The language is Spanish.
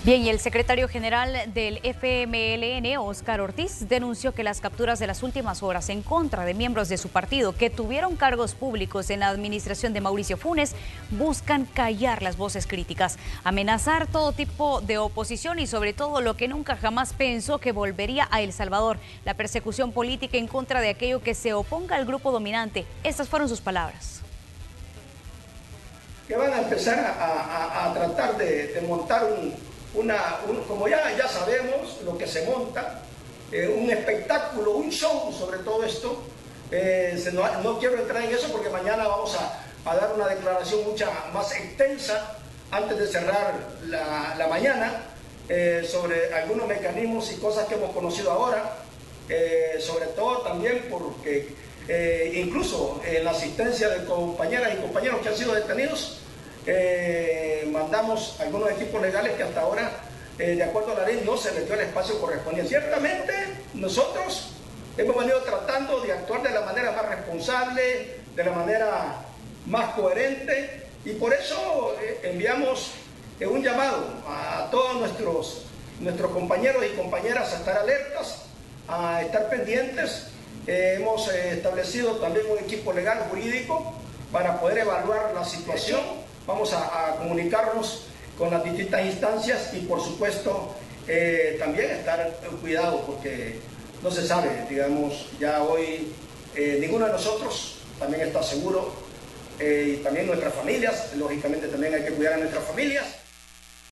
Bien, y el secretario general del FMLN, Óscar Ortiz, denunció que las capturas de las últimas horas en contra de miembros de su partido que tuvieron cargos públicos en la administración de Mauricio Funes buscan callar las voces críticas, amenazar todo tipo de oposición y sobre todo lo que nunca jamás pensó que volvería a El Salvador, la persecución política en contra de aquello que se oponga al grupo dominante. Estas fueron sus palabras. Que van a empezar a tratar de montar como ya sabemos lo que se monta, un espectáculo, un show sobre todo esto. No quiero entrar en eso porque mañana vamos a dar una declaración mucha más extensa antes de cerrar la mañana sobre algunos mecanismos y cosas que hemos conocido ahora, sobre todo también porque incluso en la asistencia de compañeras y compañeros que han sido detenidos, mandamos algunos equipos legales que hasta ahora, de acuerdo a la ley, no se les dio el espacio correspondiente. Ciertamente nosotros hemos venido tratando de actuar de la manera más responsable, de la manera más coherente, y por eso enviamos un llamado a todos nuestros compañeros y compañeras a estar alertas, a estar pendientes. Hemos establecido también un equipo legal jurídico para poder evaluar la situación. Vamos a comunicarnos con las distintas instancias y por supuesto también estar cuidado porque no se sabe, digamos, ya hoy ninguno de nosotros también está seguro y también nuestras familias, lógicamente también hay que cuidar a nuestras familias.